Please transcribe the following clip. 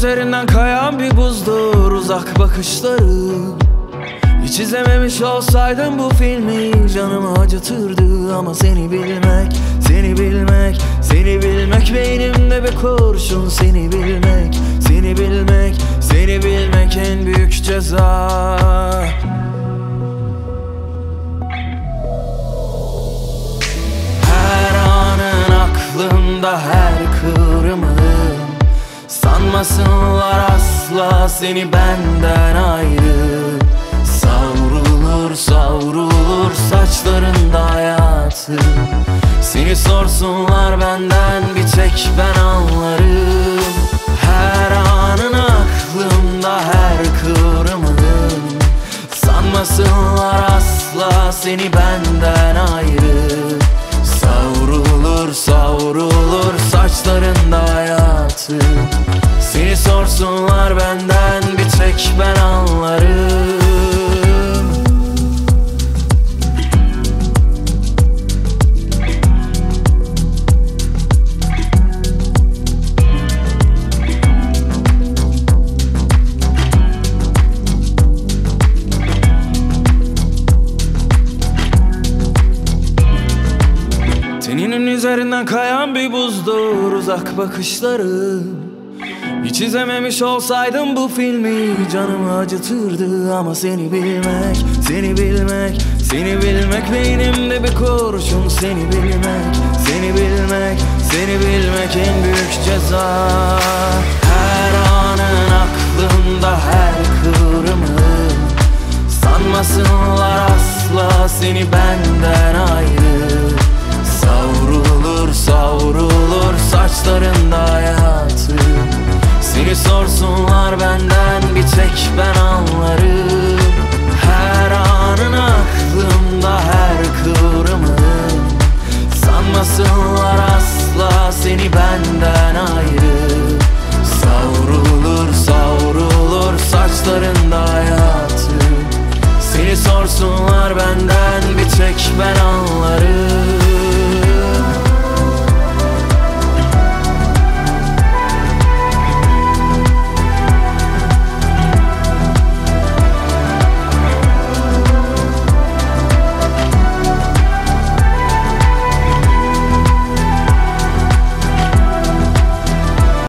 üzerinden kayan bir buzdur uzak bakışları. Hiç izlememiş olsaydım bu filmi canımı acıtırdı. Ama seni bilmek, seni bilmek, seni bilmek beynimde bir kurşun. Seni bilmek, seni bilmek, seni bilmek en büyük ceza. Her anın aklımda, her kıvrımın. Sanmasınlar asla seni benden ayrı. Savrulur savrulur saçlarında hayatı. Seni sorsunlar benden, bir tek ben anlarım. Her anın aklımda, her kıvrımın. Sanmasınlar asla seni benden ayrı. Savrulur savrulur saçlarında hayatı. Seni sorsunlar benden, bir tek ben anlarım. Teninin üzerinden kayan bir buzdur uzak bakışları. Hiç izlememiş olsaydım bu filmi canımı acıtırdı. Ama seni bilmek, seni bilmek, seni bilmek beynimde bir kurşun. Seni bilmek, seni bilmek, seni bilmek en büyük ceza. Her anın aklımda, her kıvrımın. Sanmasınlar asla seni benden ayrı. Savrulur savrulur saçlarında hayatı. Seni sorsunlar benden, bir tek ben anlarım. Her anın aklımda, her kıvrımın. Sanmasınlar asla seni benden ayrı.